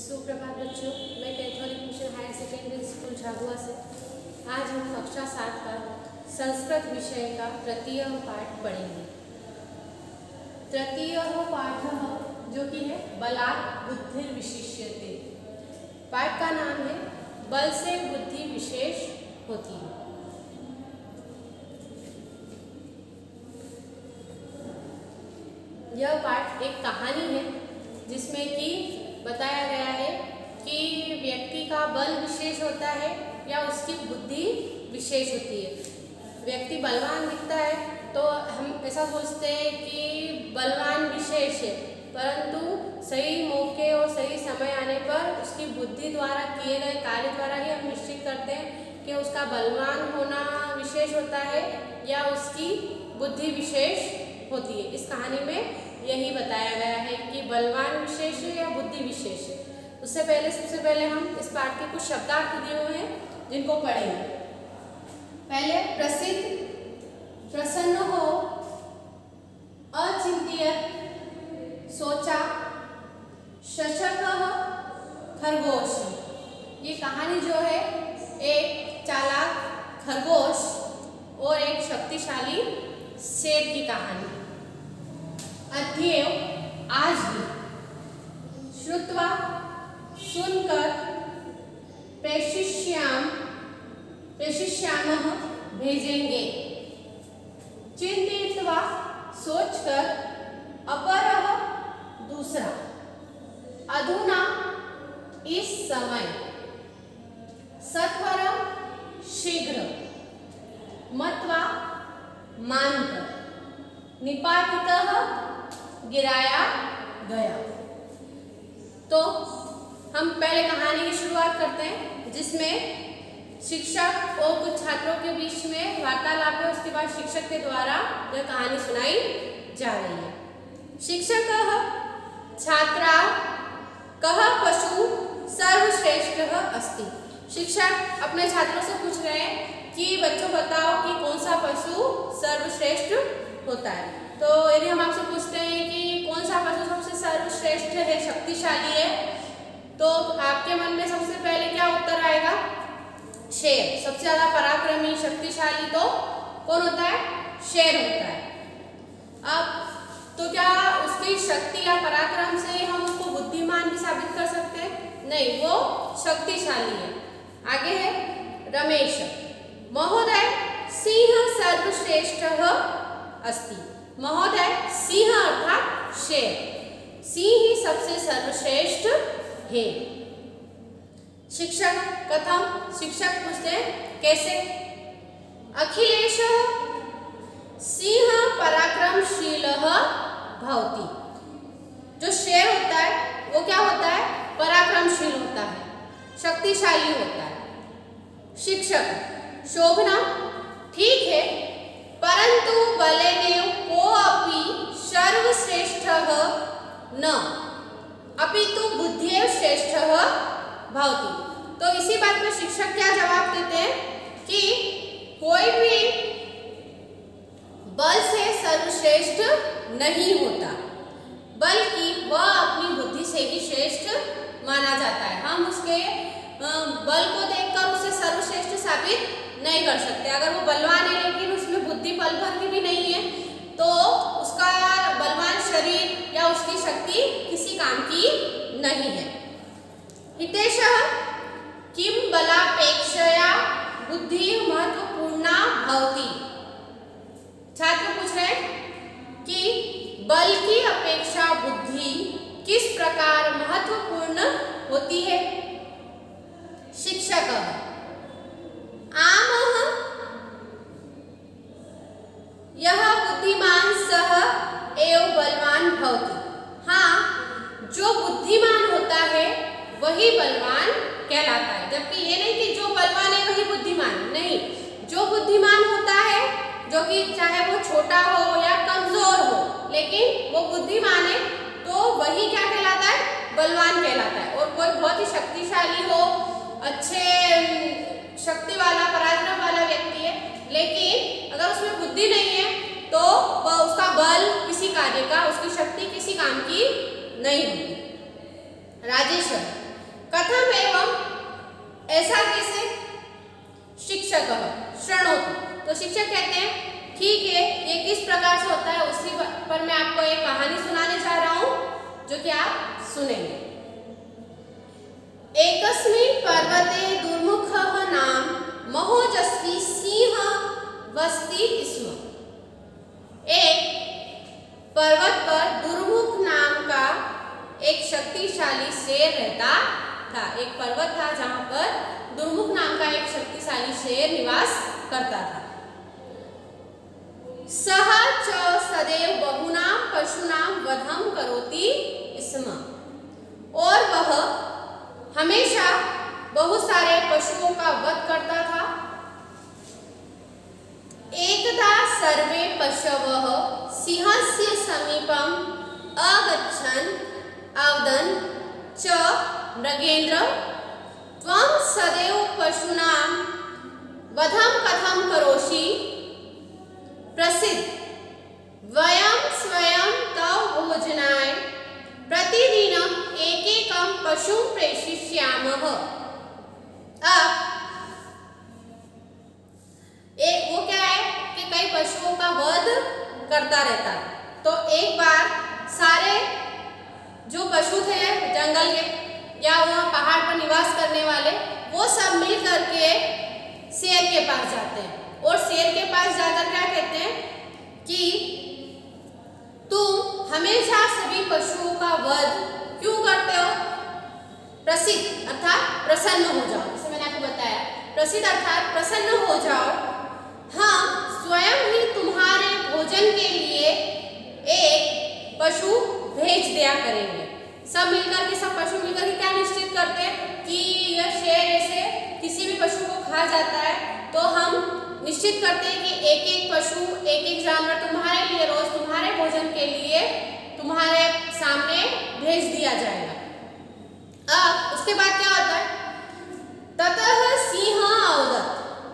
सुप्रभात बच्चों, मैं Catholic mission higher secondary school Jhabua से। आज हम कक्षा 7 का संस्कृत विषय का तृतीय पाठ पढ़ेंगे। तृतीय पाठ जो कि है बलात् बुद्धिर्विशिष्यते। पाठ का नाम है बल से बुद्धि विशेष होती है। यह पाठ एक कहानी है जिसमें कि बताया गया है कि व्यक्ति का बल विशेष होता है या उसकी बुद्धि विशेष होती है। व्यक्ति बलवान दिखता है तो हम ऐसा सोचते हैं कि बलवान विशेष है, परंतु सही मौके और सही समय आने पर उसकी बुद्धि द्वारा किए गए कार्य द्वारा ही हम निश्चित करते हैं कि उसका बलवान होना विशेष होता है या उसकी बुद्धि विशेष होती है। इस कहानी में यही बताया गया है कि बलवान विशेष है या बुद्धि विशेष है। उससे पहले सबसे पहले हम इस पाठ के कुछ शब्दार्थ दिए हुए हैं जिनको पढ़ेंगे। पहले प्रसिद्ध, प्रसन्न हो, अचिंत्यत, सोचा, शशक, खरगोश। ये कहानी जो है एक चालाक खरगोश और एक शक्तिशाली शेर की कहानी। अध्येव आज भी श्रुत्वा सुनकर प्रेषिष्यामः भेजेंगे। चिंतित्वा सोचकर अपरः दूसरा। अधुना इस समय। सत्वरम शीघ्र। मत्वा मानकर। निपातितः गिराया गया। तो हम पहले कहानी की शुरुआत करते हैं जिसमें शिक्षक और कुछ छात्रों के बीच में वार्तालाप है। उसके बाद शिक्षक के द्वारा यह कहानी सुनाई जा रही है। शिक्षक छात्रा कः पशु सर्वश्रेष्ठ अस्ति। शिक्षक अपने छात्रों से पूछ रहे हैं कि बच्चों बताओ कि कौन सा पशु सर्वश्रेष्ठ होता है। तो यदि हम आपसे पूछते हैं कि कौन सा पशु सबसे सर्वश्रेष्ठ है, शक्तिशाली है, तो आपके मन में सबसे पहले क्या उत्तर आएगा? शेर। सबसे ज्यादा पराक्रमी, शक्तिशाली तो कौन होता है? शेर होता है। अब तो क्या उसकी शक्ति या पराक्रम से हम उसको बुद्धिमान भी साबित कर सकते हैं? नहीं, वो शक्तिशाली है। आगे है रमेश। महोदय सिंह सर्वश्रेष्ठ अस्ति। महोदय सिंह अर्थात शेर, सिंह ही सबसे सर्वश्रेष्ठ है। शिक्षक कथम। शिक्षक पूछते हैं कैसे? अखिलेश सिंह पराक्रमशील भवति। जो शेर होता है वो क्या होता है? पराक्रमशील होता है, शक्तिशाली होता है। शिक्षक शोभना ठीक है, परंतु बलेनेव कोऽपि सर्वश्रेष्ठः न अपितु बुद्धिरेव श्रेष्ठः भवति। तो इसी बात पर शिक्षक क्या जवाब देते हैं कि कोई भी बल से सर्वश्रेष्ठ नहीं होता, बल्कि वह अपनी बुद्धि से ही श्रेष्ठ माना जाता है। हम उसके बल को देखकर उसे सर्वश्रेष्ठ साबित नहीं कर सकते। अगर वो बलवान है लेकिन उसमें बुद्धि पल भर की भी नहीं है तो उसका बलवान शरीर या उसकी शक्ति किसी काम की नहीं है। हितेशः किम बलापेक्षया बुद्धि महत्वपूर्णा भवति। छात्र पूछ रहे हैं कि बल की अपेक्षा बुद्धि किस प्रकार महत्वपूर्ण होती है? शिक्षक आमः यह बुद्धिमान सह एव बलवान भवति। हाँ, जो बुद्धिमान होता है वही बलवान कहलाता है। जबकि ये नहीं कि जो बलवान है वही बुद्धिमान, नहीं, जो बुद्धिमान होता है, जो कि चाहे वो छोटा हो या कमजोर हो, लेकिन वो बुद्धिमान है तो वही क्या कहलाता है? बलवान कहलाता है। और कोई बहुत ही शक्तिशाली हो, अच्छे शक्ति वाला, पराक्रम वाला व्यक्ति है, लेकिन अगर उसमें बुद्धि नहीं है तो वह उसका बल किसी कार्य का, उसकी शक्ति किसी काम की नहीं होती। राजेश कथम एवं ऐसा कैसे? शिक्षक शृणोतु, तो शिक्षक कहते हैं ठीक है, ये किस प्रकार से होता है उसी पर मैं आपको एक कहानी सुनाने जा रहा हूं जो कि आप सुनेंगे। एकस्मिन् पर्वते दुर्मुखः नाम महोजस्वी सिंह वसति स्म। एक पर्वत पर दुर्मुख नाम का एक शक्तिशाली शेर रहता था। एक पर्वत था जहां पर दुर्मुख नाम का एक शक्तिशाली शेर निवास करता था। सः च सदैव बहुनां पशूनां वधं करोति स्म, और वह हमेशा बहुत सारे पशुओं का वध करता था। एकदा सर्वे पशवः सिंहस्य समीपम् अगच्छन् अवदन् च मृगेन्द्र त्वं सदैव पशूनां वधं कथं करोषि? प्रसिद्ध वयं स्वयं तव भोजनाय प्रतिदिनं एकैकं पशुं प्रेषयिष्यामः। अब एक वो क्या है कि कई पशुओं का वध करता रहता है। तो एक बार सारे जो पशु थे जंगल के या वहाँ पहाड़ पर निवास करने वाले, वो सब मिल करके शेर के पास जाते हैं और शेर के पास जाकर क्या कहते हैं कि तुम हमेशा सभी पशुओं का वध क्यों करते हो? प्रसिद्ध अर्थात प्रसन्न हो जाओ, जैसे मैंने आपको बताया, प्रसिद्ध अर्थात प्रसन्न हो जाओ, हम स्वयं ही तुम्हारे भोजन के लिए एक पशु भेज दिया करेंगे। सब मिलकर के, सब पशु मिलकर के क्या निश्चित करते हैं कि यह शेर ऐसे किसी भी पशु को खा जाता है, तो हम निश्चित करते हैं कि एक एक पशु, एक एक जानवर तुम्हारे लिए रोज तुम्हारे भोजन के लिए तुम्हारे सामने भेज दिया जाएगा। अब उसके बाद क्या होता है? ततः सिंह अवदत्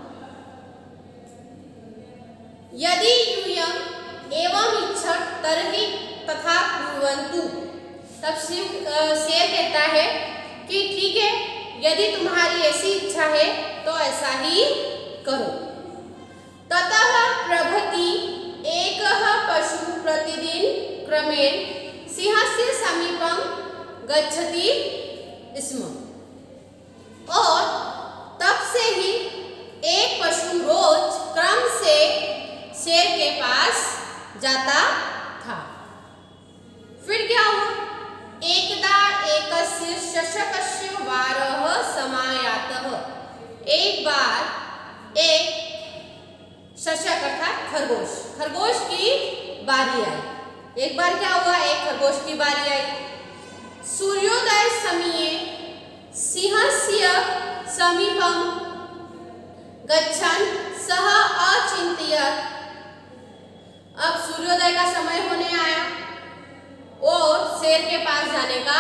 यदि यूयम् एवं इच्छत् तर्हि तथा कुर्वन्तु। तब शेर कहता है कि ठीक है, यदि तुम्हारी ऐसी इच्छा है तो ऐसा ही करो। ततः प्रभृति एकः पशु प्रतिदिन क्रमेण सिंहस्य समीपं गच्छति स्म, और तब से ही एक पशु रोज क्रम से शेर के पास जाता था। फिर क्या हुआ? एकदा एकस्य शशकस्य वारः समायातः। एक बार एक शशक अर्थात खरगोश, खरगोश की बारी आई। एक बार क्या हुआ? एक खरगोश की बारी आई। सूर्योदय समये सिंहस्य समीपं गच्छन् सः अचिन्तयत्। अब सूर्योदय का समय होने आया और शेर के पास जाने का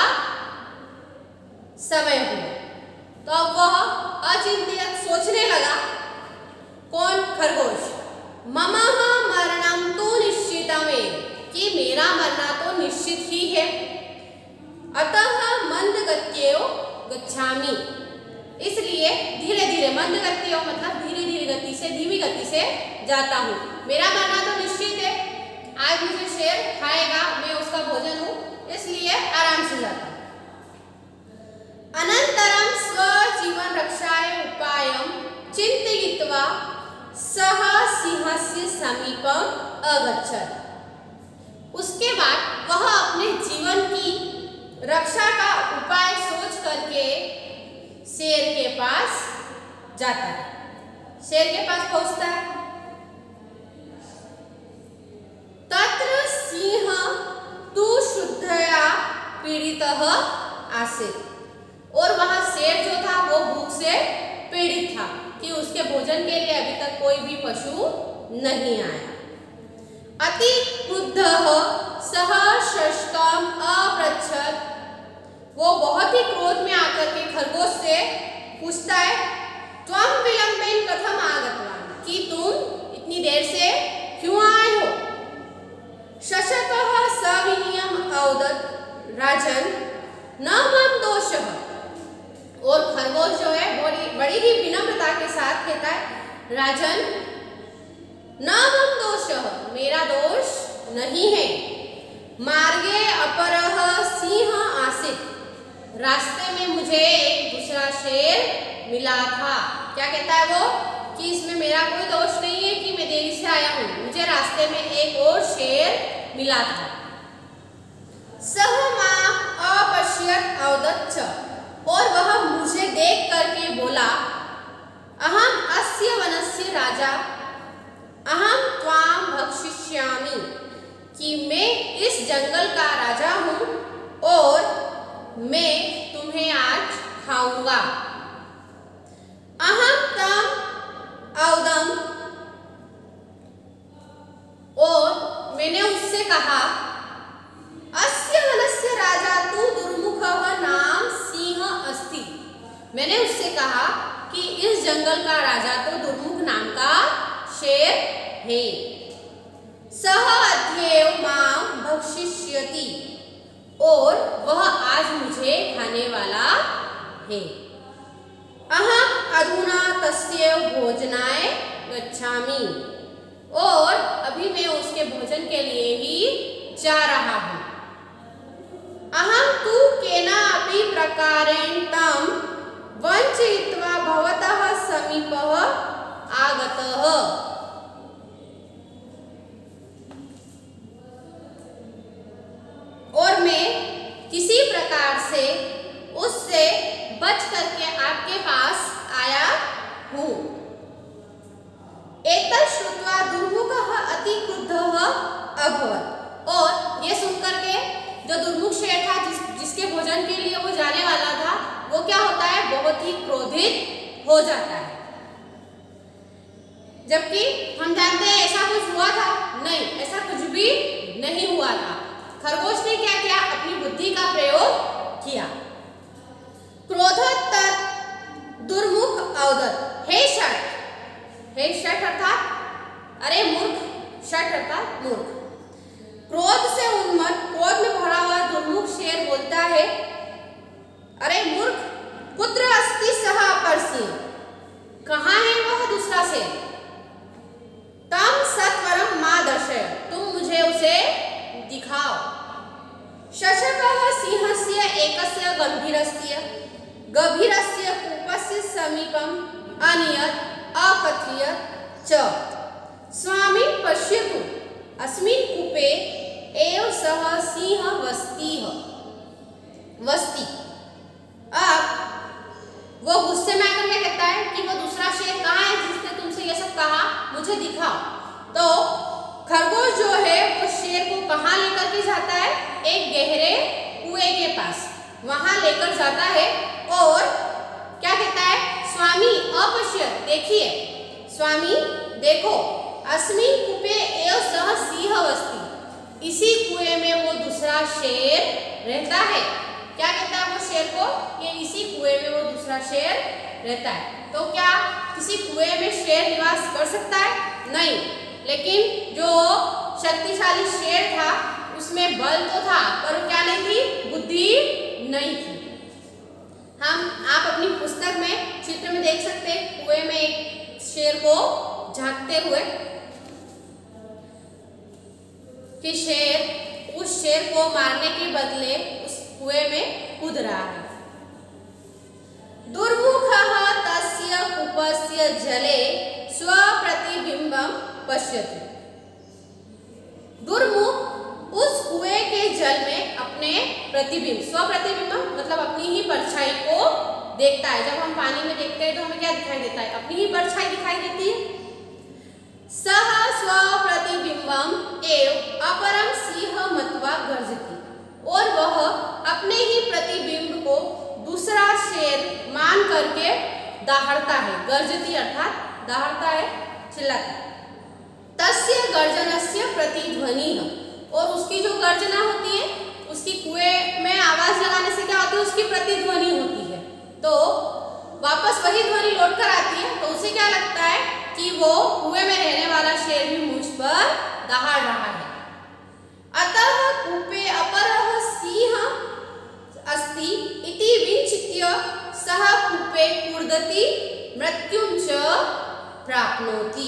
समय हुआ, तो अब वह अचिंतित सोचने लगा। कौन? खरगोश। ममः मरणं तु निश्चितमेव, कि मेरा मरना तो निश्चित ही है। अतः मंदगत्येव गच्छामि, इसलिए धीरे धीरे, मंदगत्येव मतलब धीरे धीरे गति से, धीमी गति से जाता हूँ। मेरा मरना तो निश्चित है, आज मुझे शेर खाएगा, मैं उसका भोजन हूँ, इसलिए आराम से जाता हूँ। अनंतरं स्वजीवन रक्षाय उपायं चिन्तयित्वा सः सिंहस्य समीपम् अगच्छत्। उसके बाद वह अपने जीवन की रक्षा का उपाय सोच करके शेर के पास जाता है, शेर के पास पहुंचता है। तत्र सिंह तु शुद्धया पीड़ितः आसीत्, और वहां शेर जो था वो भूख से पीड़ित था कि उसके भोजन के लिए अभी तक कोई भी पशु नहीं आया। अति क्रुद्धः सः शशकम् अपृच्छत्, वो बहुत ही क्रोध में आकर के खरगोश से पूछता है, त्वं विलंबेन कथम आगतवान्, कि तुम इतनी देर से क्यों आए हो? शशकः सविनयम् अवदत्, राजन् न मम दोषः, और खरगोश जो है बड़ी ही विनम्रता के साथ कहता है, राजन न मम दोषः, मेरा दोष नहीं है। मार्गे अपरः सिंह आसीत्, रास्ते में मुझे एक दूसरा शेर मिला था। क्या कहता है वो कि इसमें मेरा कोई दोष नहीं है कि मैं देरी से आया हूँ, मुझे रास्ते में एक और शेर मिला था। सह मां अपश्यत् अवदच्छ, और वह मुझे देख करके बोला, अहम अस्य वनस्य राजा अहम त्वाम भक्षिष्यामि, कि मैं इस जंगल का राजा हूँ और मैं तुम्हें आज खाऊंगा। अहम तम औदम, और मैंने उससे कहा, अस्य वनस्य राजा तु दुर्मुखः नाम सिंह अस्ति, मैंने उससे कहा कि इस जंगल का राजा तो दुर्मुख नाम का शेर है। सह अद्येव मां भक्षिष्यति, और वह आज मुझे खाने वाला है। अहम अधुना तस्य भोजनाय गच्छामि, और अभी मैं उसके भोजन के लिए ही जा रहा हूँ। अहम तु केनापि प्रकारेण तं वंचयित्वा भवतः समीपः आगतः, और मैं किसी प्रकार से उससे बच करके आपके पास आया हूँ। एतत् श्रुत्वा दुर्मुखः अति क्रुद्धः अभवत्, और ये सुनकर के जो दुर्मुख शेर था जिसके भोजन के लिए वो जाने वाला था, वो क्या होता है, बहुत ही क्रोधित हो जाता है। जबकि हम जानते हैं ऐसा कुछ हुआ था नहीं, ऐसा कुछ भी नहीं हुआ था। खरगोश ने क्या किया, अपनी बुद्धि का प्रयोग किया। क्रोधोत्तर दुर्मुख अवदत्, हे षट, हे षट अर्थात अरे मूर्ख, षट अर्थात मूर्ख। क्रोध से उन्मत्त, क्रोध में भरा हुआ दुर्मुख शेर बोलता है, अरे मूर्ख, कुत्र अस्ति सः अपर सिंह, कहाँ है वह दूसरा शेर। तम सत्वरम मां दर्शय, तुम मुझे उसे दिखाओ। शशकः सिंहस्य एकस्य गभीरस्य कूपस्य समीपम् अनियत् अकथयत् च, स्वामी पश्यतु अस्मिन् कूपे एव सः सिंह वस्ति। अब वो गुस्से में आकर क्या कहता है कि वो दूसरा शेर कहाँ है जिसने तुमसे ये सब कहा, मुझे दिखाओ। तो खरगोश जो है वो शेर को कहाँ लेकर के जाता है, एक गहरे कुएं के पास, वहां लेकर जाता है और क्या कहता है, स्वामी अपश्यत्, देखिए स्वामी देखो, अस्मिन् कूपे एव सः सिंह वस्ति, इसी कुएं में वो दूसरा शेर रहता है। क्या कहता है वो शेर को कि इसी कुएं में वो दूसरा शेर रहता है। तो क्या किसी कुएं में शेर निवास कर सकता है? नहीं, लेकिन जो शक्तिशाली शेर था उसमें बल तो था पर क्या नहीं थी, बुद्धि नहीं थी। आप अपनी पुस्तक में चित्र में देख सकते हैं, कुएं में एक शेर को झांकते हुए कि शेर उस शेर को मारने के बदले उस कुएं में कूद रहा है। दुर्मुखः तस्य कूपस्य जले स्वप्रतिबिंबं पश्यति, दुर्मुख उस कुएं के जल में अपने प्रतिबिंब, स्वप्रतिबिंब मतलब अपनी ही परछाई को देखता है। जब हम पानी में देखते हैं तो हमें क्या दिखाई देता है, अपनी ही परछाई दिखाई देती है। सः स्वप्रतिबिंबम एव अपरम सिंह मत्वा गर्जति, और वह अपने ही प्रतिबिंब को दूसरा शेर मान करके दहाड़ता है। गर्जति अर्थात दहाड़ता है, चिल्लाता है। तस्य गर्जनस्य प्रतिध्वनि, और उसकी जो गर्जना होती है, उसकी कुएं में आवाज लगाने से क्या होती है, उसकी प्रतिध्वनि होती है। तो वापस वही ध्वनि लौट कर आती है, तो उसे क्या लगता है कि वो कुएं में रहने वाला शेर भी मुझ पर दहाड़ रहा है। अतः कूपे अपरः सिंह अस्ति इति विचित्य सः रुदति मृत्युं च प्राप्नोति।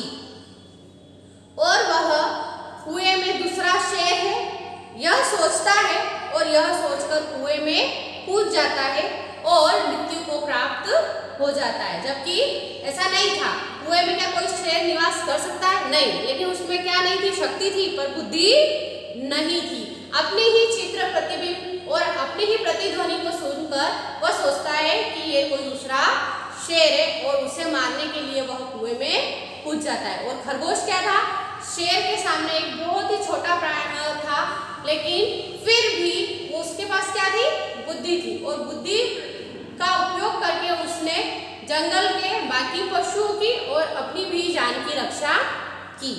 और वह कुएं में दूसरा शेर है, यह सोचता है और यह सोचकर कुएं में कूद जाता है और मृत्यु को प्राप्त हो जाता है। जबकि ऐसा नहीं था, कुएं में क्या कोई शेर निवास कर सकता है? नहीं, लेकिन उसमें क्या नहीं थी? शक्ति थी पर बुद्धि नहीं थी। अपने ही चित्र प्रतिबिंब और अपनी ही प्रतिध्वनि को सुनकर वह सोचता है कि ये कोई दूसरा शेर है और उसे मारने के लिए वह कुएं में कूद जाता है। और खरगोश क्या था? शेर के सामने एक बहुत ही छोटा प्राणी था, लेकिन फिर भी उसके पास क्या थी? बुद्धि थी। और बुद्धि का उपयोग करके उसने जंगल के बाकी पशुओं की और अपनी भी जान की रक्षा की।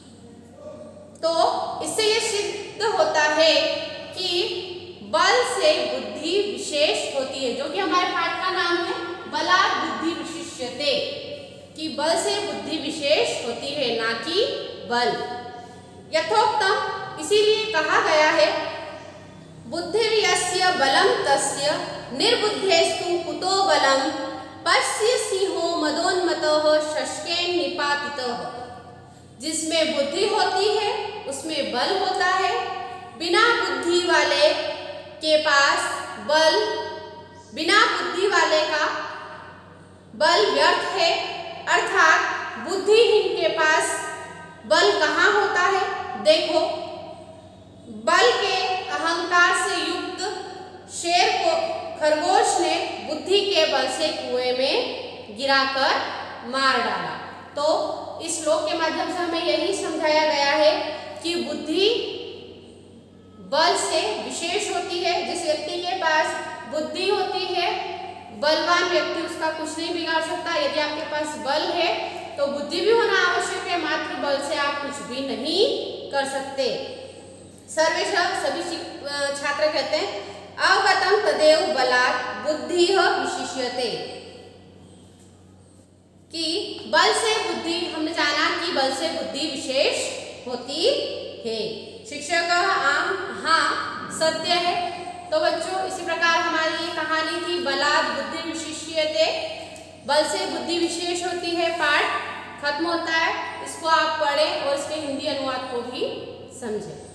तो इससे ये सिद्ध होता है कि बल से बुद्धि विशेष होती है, जो कि हमारे पाठ का नाम है बलात् बुद्धि विशिष्यते, कि बल से बुद्धि विशेष होती है, ना कि बल। यथोक्तम, इसीलिए कहा गया है बुद्धिर्यस्य बलं तस्य निर्बुद्धेस्तु कुतो बलं पश्य सिंहो मदोन्मतः शशकेन निपातितः। जिसमें बुद्धि होती है उसमें बल होता है। बिना बुद्धि वाले के पास बल, बिना बुद्धि वाले का बल व्यर्थ है, अर्थात बुद्धिहीन के पास बल कहाँ होता है? देखो, बल के अहंकार से युक्त शेर को खरगोश ने बुद्धि के बल से कुएं में गिराकर मार डाला। तो इस श्लोक के माध्यम से हमें यही समझाया गया है कि बुद्धि बल से विशेष होती है। जिस व्यक्ति के पास बुद्धि होती है, बलवान व्यक्ति उसका कुछ नहीं बिगाड़ सकता। यदि आपके पास बल है तो बुद्धि भी होना आवश्यक है, मात्र बल से आप कुछ भी नहीं कर सकते। सर्वेषां, सभी छात्र कहते हैं अवगतम तदेव बलात् बुद्धिः विशिष्यते, कि बल से बुद्धि, हमने जाना कि बल से बुद्धि विशेष होती है। शिक्षक आम, हाँ सत्य है। तो बच्चों, इसी प्रकार हमारी ये कहानी थी बलात् बुद्धि विशिष्यते, बल से बुद्धि विशेष होती है। पाठ खत्म होता है। इसको आप पढ़ें और इसके हिंदी अनुवाद को भी समझें।